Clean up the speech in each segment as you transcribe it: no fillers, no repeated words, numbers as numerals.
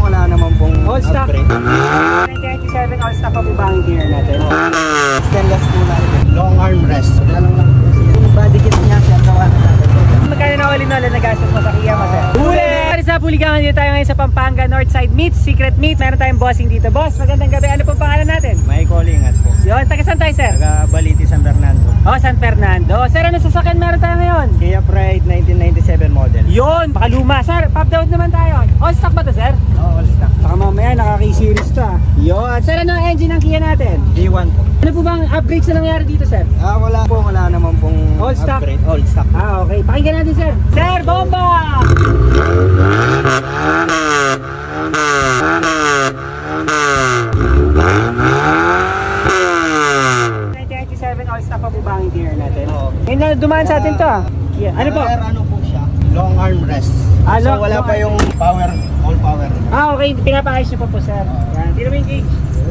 wala naman pong all stock. upgrade. 1997 all stock pa po ba ang gear natin? Stainless po lang. Long armrest. Wala lang po siya. Yung body kit niya, siya gawa na natin. Magkano na all-in-all na gastos mo sa Kia mo, sir? Huli! Sa Puligangan dito tayo ngayon sa Pampanga Northside Meats, Secret Meat. Meron tayong bossing dito. Boss, magandang gabi. Ano pong pangalan natin? May callingat po. Yun, taga saan tayo, sir? Taga Baliti, San Fernando. Oh, San Fernando. Sir, ano sasakyan meron tayo ngayon? Kia Pride 1997 model. Yun, makaluma. Sir, pop down naman tayo. All stock ba to, sir? Oo, all stock. Saka mamaya, naka-K-series to. Yun. Sir, ano ang engine ng Kia natin? D1 po. Ano po bang upgrades na nangyari dito, sir? Wala po, wala naman pong all stock. upgrade. All stock. Okay. Pakinggan natin, sir. Sir, bomba! 1997 all stock pa po ba ang gear natin? Oo. Ngayon na dumaan sa atin to. Yeah. Ano po? Ano po siya? Long armrest. So wala pa yung power, all power. Okay. Pinapaayos niyo pa po, sir. Yan. Tira mo yung gauge.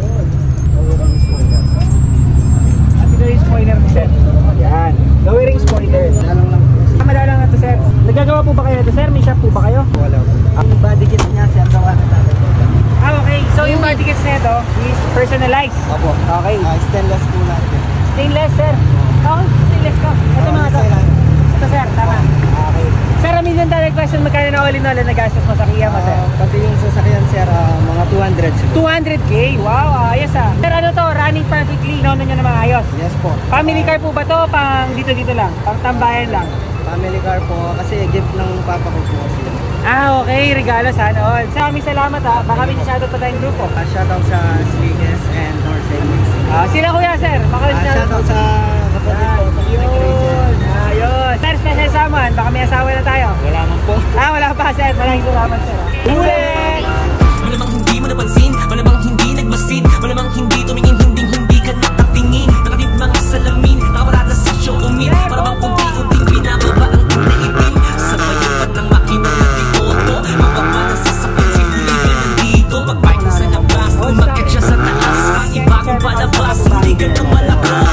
At ito yung spoiler ni sir. Yan. Lowering spoiler. Madalang na to, sir. Nagagawa po ba kayo na to, sir? May shop po ba kayo? Wala po. Ang body kit niya, siya gawa na natin. Okay. So yung body kits na ito is personalized. Opo. Okay. Stainless po natin. Stainless, sir. Okay, stainless ko. Ito mga to. Ito, sir. Tama. Okay. Sir, a million dollar question. Magkano na all-in-all na nagastos mo sa Kia mo, sir? Pati yung sasakyan, sir, mga 200 siguro. 200K? Wow, ayos ah. Sir, ano to? Running perfectly. Nono nyo na maayos. Yes po. Family car po ba to? Pang dito-dito lang? Pang tambayan lang? Family car po kasi gift ng papa ko po kasi. Okay. Regalo sana all. Sir, kami salamat ha. Baka may shoutout pa tayong grupo. Shoutout sa Slickers and Northside Mix. Sila kuya, sir. Shoutout sa kapatid ko. Yun. Ayos. Sir, special summon. Baka may asawa na tayo. Wala man po. Wala pa, sir. Maraming salamat, sir. Ulit! Malamang hindi mo napansin, malamang hindi nagmasid, malamang hindi tumingin, hindi ka nakatingin. Nakatip mga salamin, nakaparada sa showmin. Malamang unti-unting binababa ang naibin. Sabayan ng makina na dikoto, mababa na sasakyan si Buligan nandito. Pag-bike na sa labas, umakit siya sa taas. Ang iba kong palabas, hindi ganang malakas.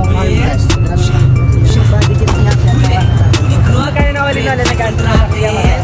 Yung body kit niya, siya gawa na natin. Magkano na all-in-all na nagastos mo sa Kia mo?